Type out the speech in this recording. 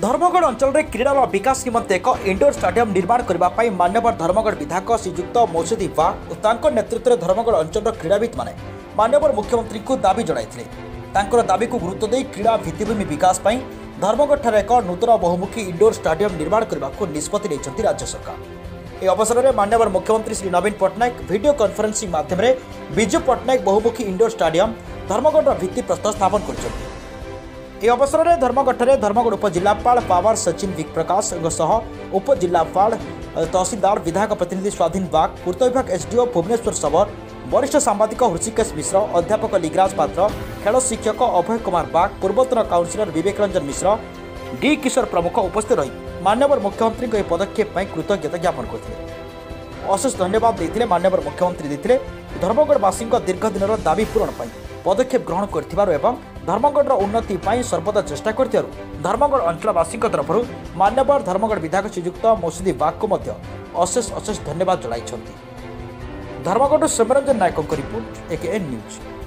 धर्मगढ़ अंचल में क्रीड़ा विकास निमंते एक इंडोर स्टाडियम निर्माण करने मान्यवर धर्मगढ़ विधायक श्रीजुक्त मौसुदी वाघ और नेतृत्व में धर्मगढ़ अंचल क्रीड़ाविद मैंने मान्यवर मुख्यमंत्री को दाबी जनाई दाबी को गुरुत्व दे क्रीड़ा भित्तिभूमि विकास धर्मगढ़ एक नूतन बहुमुखी इंडोर स्टाडियम निर्माण करने को निष्पत्ति नहीं राज्य सरकार। यह अवसर में मान्यवर मुख्यमंत्री श्री नवीन पट्टनायक वीडियो कॉन्फ्रेंसिंग माध्यम विजु पट्टनायक बहुमुखी इंडोर स्टाडियम धर्मगढ़ भित्तिप्रस्तर स्थापन कर अवसर में धर्मगढ़ उपजिलापाल पावर सचिन विक प्रकाश उपजिलापाल तहसीलदार विधायक प्रतिनिधि स्वाधीन वाघ पूर्त विभाग एसडीओ भुवनेश्वर सबर वरिष्ठ सांबादिक हृषिकेश मिश्र अध्यापक लिंगराज पात्र खेल शिक्षक अभय कुमार वाघ पूर्वतन काउंसिलर विवेक रंजन मिश्र डी किशोर प्रमुख उपस्थित रही मान्यवर मुख्यमंत्री यह पदक्षेप कृतज्ञता ज्ञापन करते अशेष धन्यवाद देते मान्यवर मुख्यमंत्री देते धर्मगढ़वासी दीर्घ दिन दाबी पूरण पदक्षेप ग्रहण कर धर्मगढ़ उन्नति सर्वदा चेष्टा कर धर्मगढ़ अंचलवासी तरफ मान्यवर धर्मगढ़ विधायक श्रीजुक्त मौसुदी वाघ को अशेष धन्यवाद जनाई धर्मगढ़ सोमरंजन नायकों रिपोर्ट AKN न्यूज।